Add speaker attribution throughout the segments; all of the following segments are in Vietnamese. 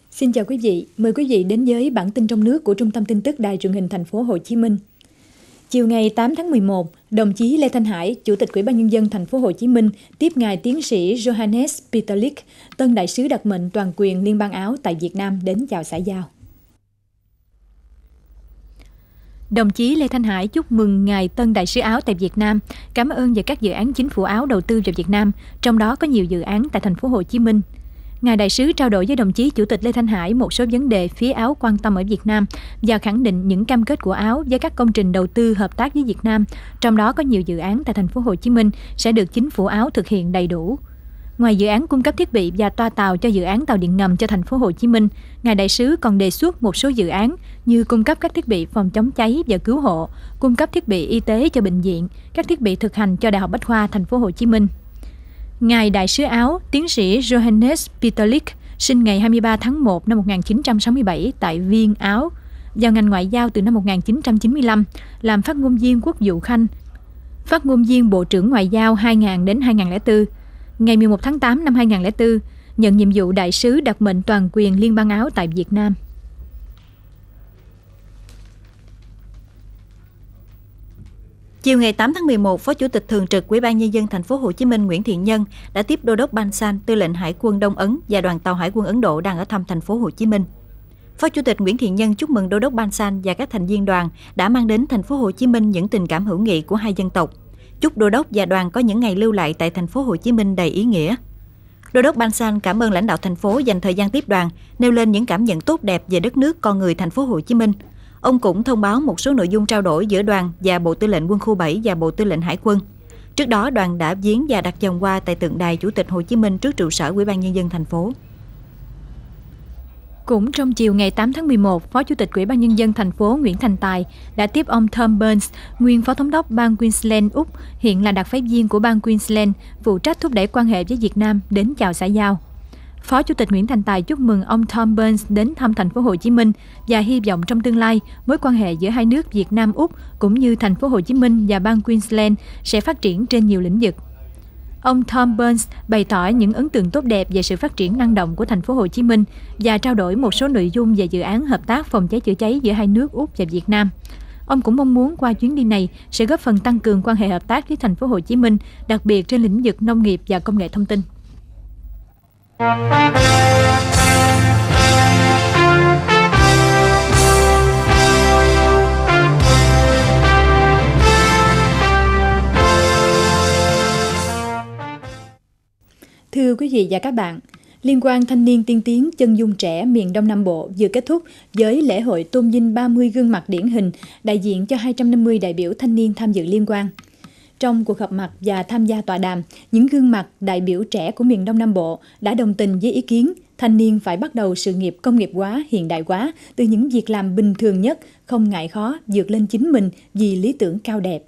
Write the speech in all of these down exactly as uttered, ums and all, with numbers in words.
Speaker 1: Xin chào quý vị, mời quý vị đến với bản tin trong nước của Trung tâm Tin tức Đài Truyền hình Thành phố Hồ Chí Minh. Chiều ngày tám tháng mười một, đồng chí Lê Thanh Hải, Chủ tịch Ủy ban Nhân dân Thành phố Hồ Chí Minh tiếp ngài tiến sĩ Johannes Pieterlijk, tân đại sứ đặc mệnh toàn quyền Liên bang Áo tại Việt Nam đến chào xã giao. Đồng chí Lê Thanh Hải chúc mừng ngài tân đại sứ Áo tại Việt Nam, cảm ơn về các dự án chính phủ Áo đầu tư vào Việt Nam, trong đó có nhiều dự án tại Thành phố Hồ Chí Minh. Ngài đại sứ trao đổi với đồng chí Chủ tịch Lê Thanh Hải một số vấn đề phía Áo quan tâm ở Việt Nam và khẳng định những cam kết của Áo với các công trình đầu tư hợp tác với Việt Nam, trong đó có nhiều dự án tại Thành phố Hồ Chí Minh sẽ được chính phủ Áo thực hiện đầy đủ. Ngoài dự án cung cấp thiết bị và toa tàu cho dự án tàu điện ngầm cho Thành phố Hồ Chí Minh, ngài đại sứ còn đề xuất một số dự án như cung cấp các thiết bị phòng chống cháy và cứu hộ, cung cấp thiết bị y tế cho bệnh viện, các thiết bị thực hành cho Đại học Bách khoa Thành phố Hồ Chí Minh. Ngài đại sứ Áo, tiến sĩ Johannes Pieterlijk, sinh ngày hai mươi ba tháng một năm một nghìn chín trăm sáu mươi bảy tại Viên, Áo, vào ngành ngoại giao từ năm một nghìn chín trăm chín mươi lăm, làm phát ngôn viên Quốc vụ Khanh, phát ngôn viên Bộ trưởng Ngoại giao hai nghìn đến hai nghìn không trăm lẻ bốn. Ngày mười một tháng tám năm hai nghìn không trăm lẻ bốn, nhận nhiệm vụ đại sứ đặc mệnh toàn quyền Liên bang Áo tại Việt Nam.
Speaker 2: Chiều ngày tám tháng mười một, Phó Chủ tịch Thường trực Ủy ban Nhân dân Thành phố Hồ Chí Minh Nguyễn Thiện Nhân đã tiếp Đô đốc Ban San, Tư lệnh Hải quân Đông Ấn và đoàn tàu Hải quân Ấn Độ đang ở thăm Thành phố Hồ Chí Minh. Phó Chủ tịch Nguyễn Thiện Nhân chúc mừng Đô đốc Ban San và các thành viên đoàn đã mang đến Thành phố Hồ Chí Minh những tình cảm hữu nghị của hai dân tộc. Chúc Đô đốc và đoàn có những ngày lưu lại tại Thành phố Hồ Chí Minh đầy ý nghĩa. Đô đốc Ban San cảm ơn lãnh đạo thành phố dành thời gian tiếp đoàn, nêu lên những cảm nhận tốt đẹp về đất nước, con người Thành phố Hồ Chí Minh. Ông cũng thông báo một số nội dung trao đổi giữa đoàn và Bộ Tư lệnh Quân khu bảy và Bộ Tư lệnh Hải quân. Trước đó, đoàn đã viếng và đặt vòng hoa tại tượng đài Chủ tịch Hồ Chí Minh trước trụ sở Ủy ban Nhân dân thành phố.
Speaker 1: Cũng trong chiều ngày tám tháng mười một, Phó Chủ tịch Ủy ban Nhân dân thành phố Nguyễn Thành Tài đã tiếp ông Tom Burns, nguyên Phó Thống đốc bang Queensland, Úc, hiện là đặc phái viên của bang Queensland, phụ trách thúc đẩy quan hệ với Việt Nam, đến chào xã giao. Phó Chủ tịch Nguyễn Thành Tài chúc mừng ông Tom Burns đến thăm Thành phố Hồ Chí Minh và hy vọng trong tương lai mối quan hệ giữa hai nước Việt Nam Úc cũng như Thành phố Hồ Chí Minh và bang Queensland sẽ phát triển trên nhiều lĩnh vực. Ông Tom Burns bày tỏ những ấn tượng tốt đẹp về sự phát triển năng động của Thành phố Hồ Chí Minh và trao đổi một số nội dung về dự án hợp tác phòng cháy chữa cháy giữa hai nước Úc và Việt Nam. Ông cũng mong muốn qua chuyến đi này sẽ góp phần tăng cường quan hệ hợp tác với Thành phố Hồ Chí Minh, đặc biệt trên lĩnh vực nông nghiệp và công nghệ thông tin. Thưa quý vị và các bạn, Liên hoan thanh niên tiên tiến chân dung trẻ miền Đông Nam Bộ vừa kết thúc với lễ hội tôn vinh ba mươi gương mặt điển hình đại diện cho hai trăm năm mươi đại biểu thanh niên tham dự liên hoan. Trong cuộc họp mặt và tham gia tọa đàm, những gương mặt đại biểu trẻ của miền Đông Nam Bộ đã đồng tình với ý kiến thanh niên phải bắt đầu sự nghiệp công nghiệp hóa, hiện đại hóa từ những việc làm bình thường nhất, không ngại khó, vượt lên chính mình vì lý tưởng cao đẹp.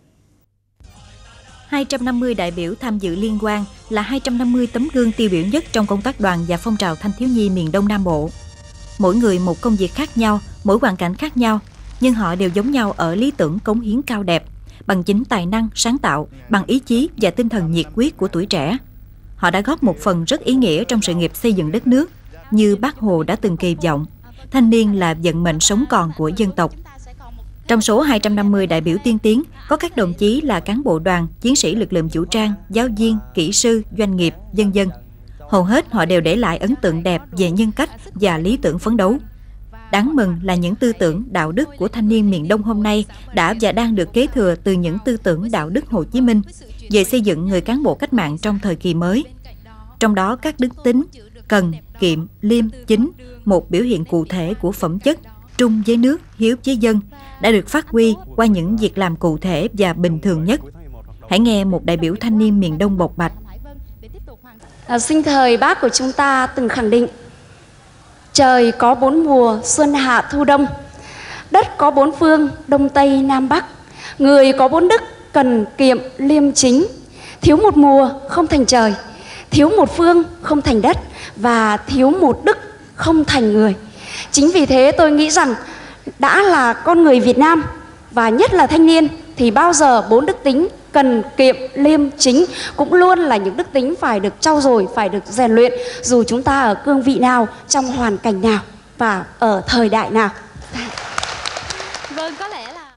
Speaker 2: hai trăm năm mươi đại biểu tham dự liên hoan là hai trăm năm mươi tấm gương tiêu biểu nhất trong công tác đoàn và phong trào thanh thiếu nhi miền Đông Nam Bộ. Mỗi người một công việc khác nhau, mỗi hoàn cảnh khác nhau, nhưng họ đều giống nhau ở lý tưởng cống hiến cao đẹp, bằng chính tài năng, sáng tạo, bằng ý chí và tinh thần nhiệt huyết của tuổi trẻ. Họ đã góp một phần rất ý nghĩa trong sự nghiệp xây dựng đất nước, như Bác Hồ đã từng kỳ vọng, thanh niên là vận mệnh sống còn của dân tộc. Trong số hai trăm năm mươi đại biểu tiên tiến, có các đồng chí là cán bộ đoàn, chiến sĩ lực lượng vũ trang, giáo viên, kỹ sư, doanh nghiệp, vân vân. Hầu hết họ đều để lại ấn tượng đẹp về nhân cách và lý tưởng phấn đấu. Đáng mừng là những tư tưởng đạo đức của thanh niên miền Đông hôm nay đã và đang được kế thừa từ những tư tưởng đạo đức Hồ Chí Minh về xây dựng người cán bộ cách mạng trong thời kỳ mới. Trong đó các đức tính, cần, kiệm, liêm, chính, một biểu hiện cụ thể của phẩm chất, trung với nước, hiếu với dân, đã được phát huy qua những việc làm cụ thể và bình thường nhất. Hãy nghe một đại biểu thanh niên miền Đông bộc bạch.
Speaker 3: À, sinh thời Bác của chúng ta từng khẳng định: trời có bốn mùa, xuân hạ thu đông. Đất có bốn phương, đông tây nam bắc. Người có bốn đức, cần kiệm liêm chính. Thiếu một mùa không thành trời, thiếu một phương không thành đất, và thiếu một đức không thành người. Chính vì thế tôi nghĩ rằng đã là con người Việt Nam, và nhất là thanh niên, thì bao giờ bốn đức tính cần kiệm, liêm chính cũng luôn là những đức tính phải được trau dồi, phải được rèn luyện dù chúng ta ở cương vị nào, trong hoàn cảnh nào và ở thời đại nào.
Speaker 1: Vâng, có lẽ là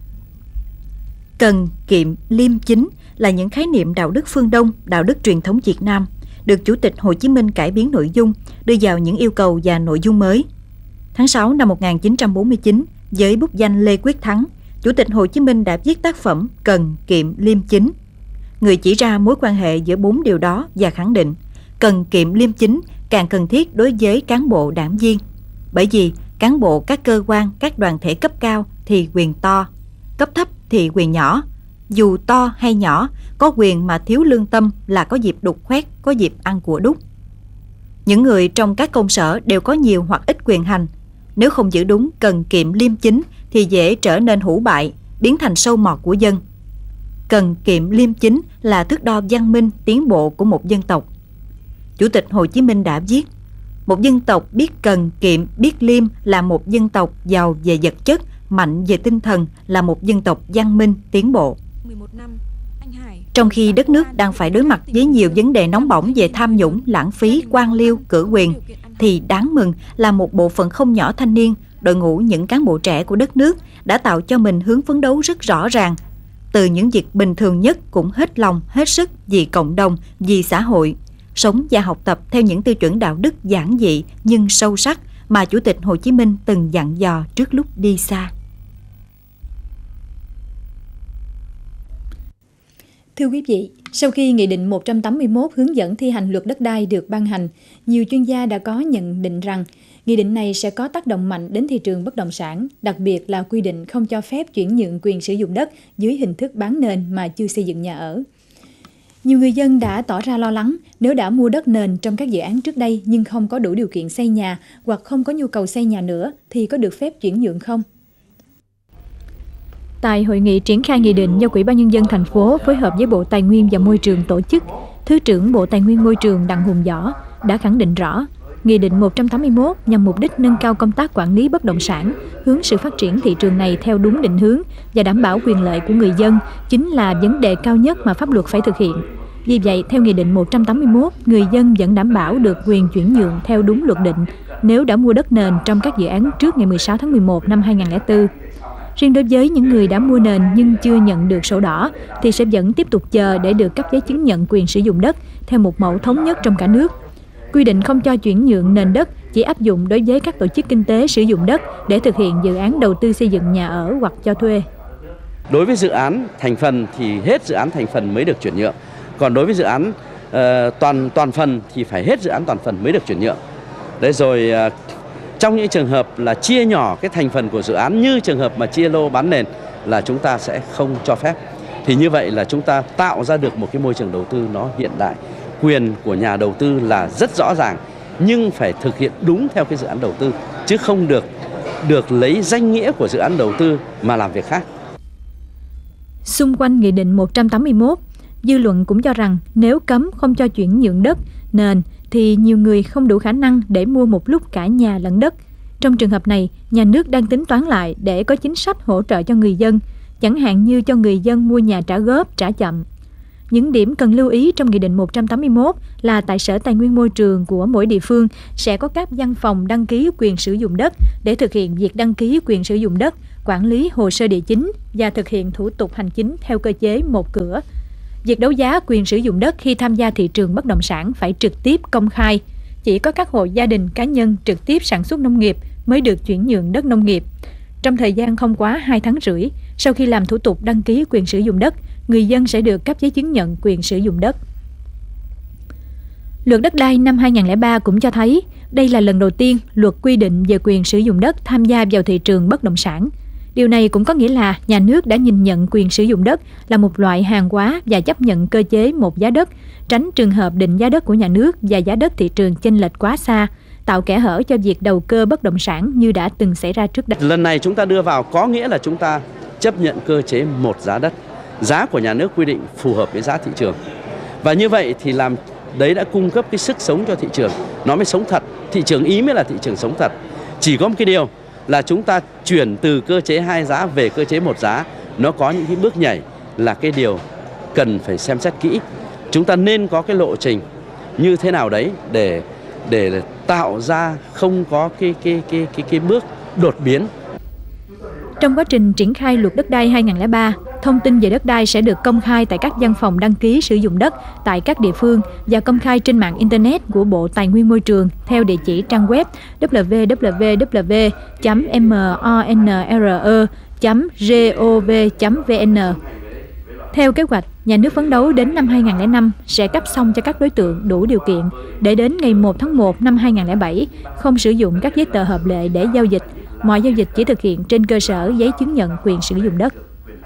Speaker 2: cần, kiệm, liêm, chính là những khái niệm đạo đức phương Đông, đạo đức truyền thống Việt Nam, được Chủ tịch Hồ Chí Minh cải biến nội dung, đưa vào những yêu cầu và nội dung mới. Tháng sáu năm một nghìn chín trăm bốn mươi chín, với bút danh Lê Quyết Thắng, Chủ tịch Hồ Chí Minh đã viết tác phẩm Cần, Kiệm, Liêm, Chính. Người chỉ ra mối quan hệ giữa bốn điều đó và khẳng định cần, kiệm, liêm, chính càng cần thiết đối với cán bộ đảng viên. Bởi vì cán bộ các cơ quan, các đoàn thể cấp cao thì quyền to, cấp thấp thì quyền nhỏ. Dù to hay nhỏ, có quyền mà thiếu lương tâm là có dịp đục khoét, có dịp ăn của đúc. Những người trong các công sở đều có nhiều hoặc ít quyền hành. Nếu không giữ đúng cần, kiệm, liêm, chính thì dễ trở nên hủ bại, biến thành sâu mọt của dân. Cần, kiệm, liêm, chính là thước đo văn minh, tiến bộ của một dân tộc. Chủ tịch Hồ Chí Minh đã viết: một dân tộc biết cần, kiệm, biết liêm là một dân tộc giàu về vật chất, mạnh về tinh thần, là một dân tộc văn minh, tiến bộ. Trong khi đất nước đang phải đối mặt với nhiều vấn đề nóng bỏng về tham nhũng, lãng phí, quan liêu, cử quyền, thì đáng mừng là một bộ phận không nhỏ thanh niên, đội ngũ những cán bộ trẻ của đất nước đã tạo cho mình hướng phấn đấu rất rõ ràng. Từ những việc bình thường nhất cũng hết lòng, hết sức vì cộng đồng, vì xã hội, sống và học tập theo những tiêu chuẩn đạo đức giản dị nhưng sâu sắc mà Chủ tịch Hồ Chí Minh từng dặn dò trước lúc đi xa.
Speaker 1: Thưa quý vị, sau khi Nghị định một trăm tám mươi mốt hướng dẫn thi hành luật đất đai được ban hành, nhiều chuyên gia đã có nhận định rằng nghị định này sẽ có tác động mạnh đến thị trường bất động sản, đặc biệt là quy định không cho phép chuyển nhượng quyền sử dụng đất dưới hình thức bán nền mà chưa xây dựng nhà ở. Nhiều người dân đã tỏ ra lo lắng nếu đã mua đất nền trong các dự án trước đây nhưng không có đủ điều kiện xây nhà hoặc không có nhu cầu xây nhà nữa thì có được phép chuyển nhượng không? Tại hội nghị triển khai nghị định do Ủy ban Nhân dân thành phố phối hợp với Bộ Tài nguyên và Môi trường tổ chức, Thứ trưởng Bộ Tài nguyên Môi trường Đặng Hùng Võ đã khẳng định rõ, Nghị định một trăm tám mươi mốt nhằm mục đích nâng cao công tác quản lý bất động sản, hướng sự phát triển thị trường này theo đúng định hướng và đảm bảo quyền lợi của người dân chính là vấn đề cao nhất mà pháp luật phải thực hiện. Vì vậy, theo Nghị định một trăm tám mươi mốt, người dân vẫn đảm bảo được quyền chuyển nhượng theo đúng luật định nếu đã mua đất nền trong các dự án trước ngày mười sáu tháng mười một năm hai nghìn không trăm lẻ bốn. Riêng đối với những người đã mua nền nhưng chưa nhận được sổ đỏ thì sẽ vẫn tiếp tục chờ để được cấp giấy chứng nhận quyền sử dụng đất theo một mẫu thống nhất trong cả nước. Quy định không cho chuyển nhượng nền đất chỉ áp dụng đối với các tổ chức kinh tế sử dụng đất để thực hiện dự án đầu tư xây dựng nhà ở hoặc cho thuê.
Speaker 4: Đối với dự án thành phần thì hết dự án thành phần mới được chuyển nhượng. Còn đối với dự án uh, toàn toàn phần thì phải hết dự án toàn phần mới được chuyển nhượng. Đấy rồi uh, trong những trường hợp là chia nhỏ cái thành phần của dự án như trường hợp mà chia lô bán nền là chúng ta sẽ không cho phép. Thì như vậy là chúng ta tạo ra được một cái môi trường đầu tư nó hiện đại. Quyền của nhà đầu tư là rất rõ ràng nhưng phải thực hiện đúng theo cái dự án đầu tư chứ không được được lấy danh nghĩa của dự án đầu tư mà làm việc khác.
Speaker 1: Xung quanh Nghị định một trăm tám mươi mốt, dư luận cũng cho rằng nếu cấm không cho chuyển nhượng đất, nền thì nhiều người không đủ khả năng để mua một lúc cả nhà lẫn đất. Trong trường hợp này, nhà nước đang tính toán lại để có chính sách hỗ trợ cho người dân, chẳng hạn như cho người dân mua nhà trả góp, trả chậm. Những điểm cần lưu ý trong Nghị định một trăm tám mươi mốt là tại Sở Tài nguyên Môi trường của mỗi địa phương sẽ có các văn phòng đăng ký quyền sử dụng đất để thực hiện việc đăng ký quyền sử dụng đất, quản lý hồ sơ địa chính và thực hiện thủ tục hành chính theo cơ chế một cửa. Việc đấu giá quyền sử dụng đất khi tham gia thị trường bất động sản phải trực tiếp công khai. Chỉ có các hộ gia đình cá nhân trực tiếp sản xuất nông nghiệp mới được chuyển nhượng đất nông nghiệp. Trong thời gian không quá hai tháng rưỡi, sau khi làm thủ tục đăng ký quyền sử dụng đất, người dân sẽ được cấp giấy chứng nhận quyền sử dụng đất. Luật đất đai năm hai nghìn không trăm lẻ ba cũng cho thấy đây là lần đầu tiên luật quy định về quyền sử dụng đất tham gia vào thị trường bất động sản. Điều này cũng có nghĩa là nhà nước đã nhìn nhận quyền sử dụng đất là một loại hàng hóa và chấp nhận cơ chế một giá đất, tránh trường hợp định giá đất của nhà nước và giá đất thị trường chênh lệch quá xa, tạo kẽ hở cho việc đầu cơ bất động sản như đã từng xảy ra trước đây.
Speaker 4: Lần này chúng ta đưa vào có nghĩa là chúng ta chấp nhận cơ chế một giá đất, giá của nhà nước quy định phù hợp với giá thị trường. Và như vậy thì làm đấy đã cung cấp cái sức sống cho thị trường, nó mới sống thật, thị trường ý mới là thị trường sống thật. Chỉ có một cái điều là chúng ta chuyển từ cơ chế hai giá về cơ chế một giá, nó có những cái bước nhảy là cái điều cần phải xem xét kỹ. Chúng ta nên có cái lộ trình như thế nào đấy để để tạo ra không có cái cái cái cái cái bước đột biến.
Speaker 1: Trong quá trình triển khai luật đất đai hai nghìn không trăm lẻ ba, thông tin về đất đai sẽ được công khai tại các văn phòng đăng ký sử dụng đất tại các địa phương và công khai trên mạng Internet của Bộ Tài nguyên Môi trường theo địa chỉ trang web w w w chấm monre chấm gov chấm vn. Theo kế hoạch, nhà nước phấn đấu đến năm hai nghìn không trăm lẻ năm sẽ cấp xong cho các đối tượng đủ điều kiện để đến ngày một tháng một năm hai nghìn không trăm lẻ bảy không sử dụng các giấy tờ hợp lệ để giao dịch. Mọi giao dịch chỉ thực hiện trên cơ sở giấy chứng nhận quyền sử dụng đất.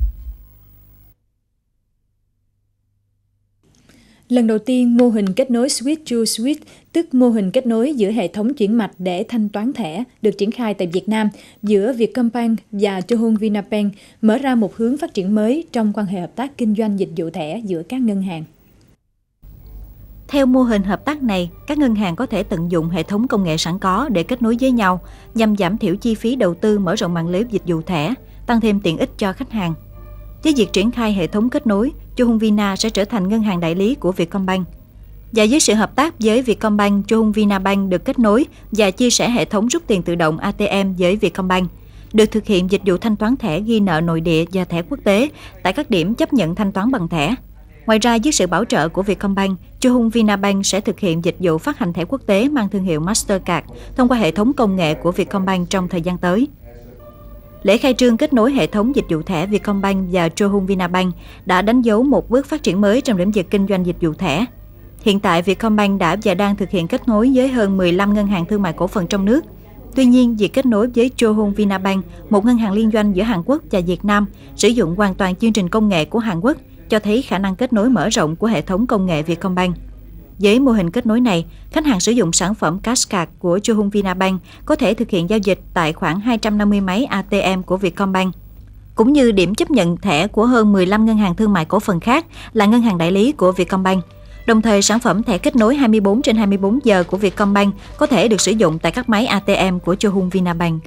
Speaker 1: Lần đầu tiên, mô hình kết nối Switch to Switch, tức mô hình kết nối giữa hệ thống chuyển mạch để thanh toán thẻ, được triển khai tại Việt Nam giữa Vietcombank và Johun Vinabank, mở ra một hướng phát triển mới trong quan hệ hợp tác kinh doanh dịch vụ thẻ giữa các ngân hàng.
Speaker 2: Theo mô hình hợp tác này, các ngân hàng có thể tận dụng hệ thống công nghệ sẵn có để kết nối với nhau, nhằm giảm thiểu chi phí đầu tư mở rộng mạng lưới dịch vụ thẻ, tăng thêm tiện ích cho khách hàng. Với việc triển khai hệ thống kết nối, Johun Vina sẽ trở thành ngân hàng đại lý của Vietcombank. Và với sự hợp tác với Vietcombank, Johun Vinabank được kết nối và chia sẻ hệ thống rút tiền tự động a tê em với Vietcombank, được thực hiện dịch vụ thanh toán thẻ ghi nợ nội địa và thẻ quốc tế tại các điểm chấp nhận thanh toán bằng thẻ. Ngoài ra, với sự bảo trợ của Vietcombank, Johun Vinabank sẽ thực hiện dịch vụ phát hành thẻ quốc tế mang thương hiệu Mastercard thông qua hệ thống công nghệ của Vietcombank trong thời gian tới. Lễ khai trương kết nối hệ thống dịch vụ thẻ Vietcombank và Johun Vinabank đã đánh dấu một bước phát triển mới trong lĩnh vực kinh doanh dịch vụ thẻ. Hiện tại, Vietcombank đã và đang thực hiện kết nối với hơn mười lăm ngân hàng thương mại cổ phần trong nước. Tuy nhiên, việc kết nối với Johun Vinabank, một ngân hàng liên doanh giữa Hàn Quốc và Việt Nam, sử dụng hoàn toàn chương trình công nghệ của Hàn Quốc, cho thấy khả năng kết nối mở rộng của hệ thống công nghệ Vietcombank. Với mô hình kết nối này, khách hàng sử dụng sản phẩm Cashcard của Johun Vinabank có thể thực hiện giao dịch tại khoảng hai trăm năm mươi máy a tê em của Vietcombank, cũng như điểm chấp nhận thẻ của hơn mười lăm ngân hàng thương mại cổ phần khác là ngân hàng đại lý của Vietcombank. Đồng thời, sản phẩm thẻ kết nối hai mươi bốn trên hai mươi bốn giờ của Vietcombank có thể được sử dụng tại các máy a tê em của Johun Vinabank.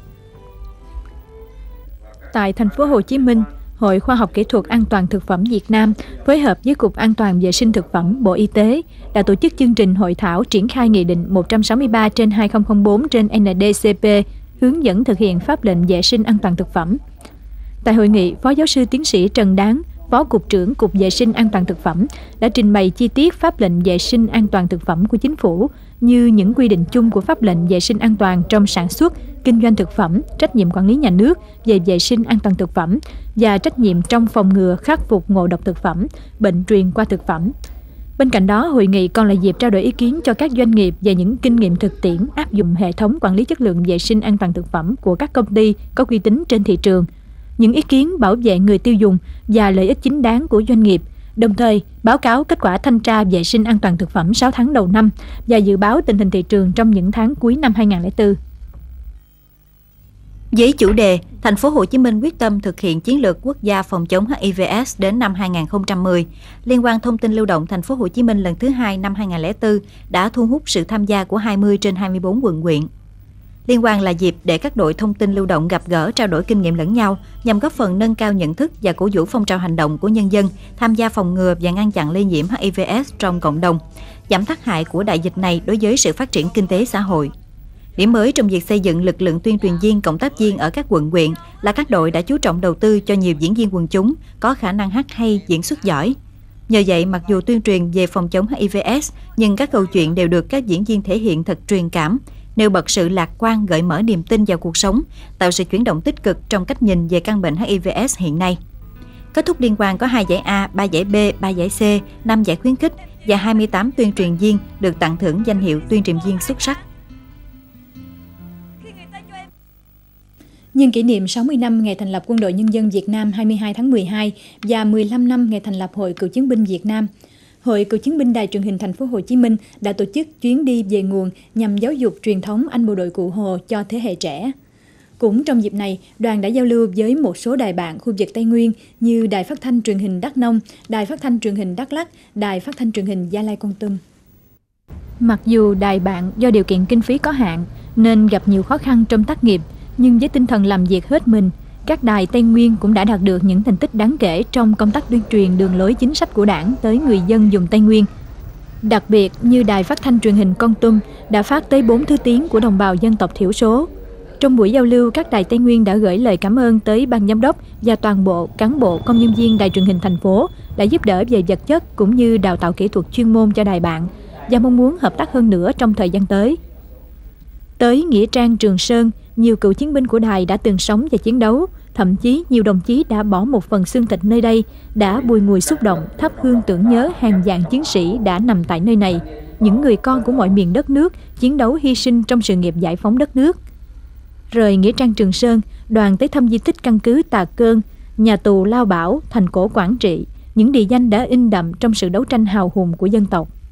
Speaker 1: Tại thành phố Hồ Chí Minh, Hội Khoa học Kỹ thuật An toàn Thực phẩm Việt Nam phối hợp với Cục An toàn Vệ sinh Thực phẩm Bộ Y tế đã tổ chức chương trình hội thảo triển khai Nghị định một trăm sáu mươi ba trên hai nghìn không trăm lẻ bốn trên en đê cê pê hướng dẫn thực hiện pháp lệnh vệ sinh an toàn thực phẩm. Tại hội nghị, Phó Giáo sư Tiến sĩ Trần Đáng, Phó Cục trưởng Cục Vệ sinh An toàn Thực phẩm đã trình bày chi tiết pháp lệnh vệ sinh an toàn thực phẩm của Chính phủ, như những quy định chung của pháp lệnh vệ sinh an toàn trong sản xuất, kinh doanh thực phẩm, trách nhiệm quản lý nhà nước về vệ sinh an toàn thực phẩm và trách nhiệm trong phòng ngừa khắc phục ngộ độc thực phẩm, bệnh truyền qua thực phẩm. Bên cạnh đó, hội nghị còn là dịp trao đổi ý kiến cho các doanh nghiệp về những kinh nghiệm thực tiễn áp dụng hệ thống quản lý chất lượng vệ sinh an toàn thực phẩm của các công ty có uy tín trên thị trường, những ý kiến bảo vệ người tiêu dùng và lợi ích chính đáng của doanh nghiệp, đồng thời báo cáo kết quả thanh tra vệ sinh an toàn thực phẩm sáu tháng đầu năm và dự báo tình hình thị trường trong những tháng cuối năm hai nghìn không trăm lẻ bốn.
Speaker 2: Với chủ đề, Thành phố Hồ Chí Minh quyết tâm thực hiện chiến lược quốc gia phòng chống hát i vê ết đến năm hai nghìn không trăm mười, Liên hoan thông tin lưu động Thành phố Hồ Chí Minh lần thứ hai năm hai nghìn không trăm lẻ bốn đã thu hút sự tham gia của hai mươi trên hai mươi bốn quận huyện. Liên hoan là dịp để các đội thông tin lưu động gặp gỡ, trao đổi kinh nghiệm lẫn nhau nhằm góp phần nâng cao nhận thức và cổ vũ phong trào hành động của nhân dân tham gia phòng ngừa và ngăn chặn lây nhiễm hát i vê ết trong cộng đồng, giảm tác hại của đại dịch này đối với sự phát triển kinh tế xã hội. Điểm mới trong việc xây dựng lực lượng tuyên truyền viên, cộng tác viên ở các quận huyện là các đội đã chú trọng đầu tư cho nhiều diễn viên quần chúng có khả năng hát hay, diễn xuất giỏi. Nhờ vậy, mặc dù tuyên truyền về phòng chống hát i vê ết, nhưng các câu chuyện đều được các diễn viên thể hiện thật truyền cảm, nêu bật sự lạc quan, gợi mở niềm tin vào cuộc sống, tạo sự chuyển động tích cực trong cách nhìn về căn bệnh hát i vê ết hiện nay. Kết thúc liên hoan có hai giải A, ba giải B, ba giải C, năm giải khuyến khích và hai mươi tám tuyên truyền viên được tặng thưởng danh hiệu tuyên truyền viên xuất sắc.
Speaker 1: Nhân kỷ niệm sáu mươi năm ngày thành lập Quân đội Nhân dân Việt Nam hai mươi hai tháng mười hai và mười lăm năm ngày thành lập Hội Cựu chiến binh Việt Nam, Hội Cựu chiến binh Đài truyền hình Thành phố Hồ Chí Minh đã tổ chức chuyến đi về nguồn nhằm giáo dục truyền thống anh bộ đội Cụ Hồ cho thế hệ trẻ. Cũng trong dịp này, đoàn đã giao lưu với một số đài bạn khu vực Tây Nguyên như Đài Phát thanh Truyền hình Đắk Nông, Đài Phát thanh Truyền hình Đắk Lắk, Đài Phát thanh Truyền hình Gia Lai Kon Tum. Mặc dù đài bạn do điều kiện kinh phí có hạn nên gặp nhiều khó khăn trong tác nghiệp, nhưng với tinh thần làm việc hết mình, các đài Tây Nguyên cũng đã đạt được những thành tích đáng kể trong công tác tuyên truyền đường lối chính sách của Đảng tới người dân vùng Tây Nguyên. Đặc biệt như Đài Phát thanh Truyền hình Kon Tum đã phát tới bốn thứ tiếng của đồng bào dân tộc thiểu số. Trong buổi giao lưu, các đài Tây Nguyên đã gửi lời cảm ơn tới ban giám đốc và toàn bộ cán bộ công nhân viên đài truyền hình thành phố đã giúp đỡ về vật chất cũng như đào tạo kỹ thuật chuyên môn cho đài bạn và mong muốn hợp tác hơn nữa trong thời gian tới. Tới nghĩa trang Trường Sơn, nhiều cựu chiến binh của đài đã từng sống và chiến đấu, thậm chí nhiều đồng chí đã bỏ một phần xương thịt nơi đây, đã bùi ngùi xúc động thắp hương tưởng nhớ hàng vạn chiến sĩ đã nằm tại nơi này, những người con của mọi miền đất nước chiến đấu hy sinh trong sự nghiệp giải phóng đất nước. Rời nghĩa trang Trường Sơn, đoàn tới thăm di tích căn cứ Tà Cơn, nhà tù Lao Bảo, thành cổ Quảng Trị, những địa danh đã in đậm trong sự đấu tranh hào hùng của dân tộc.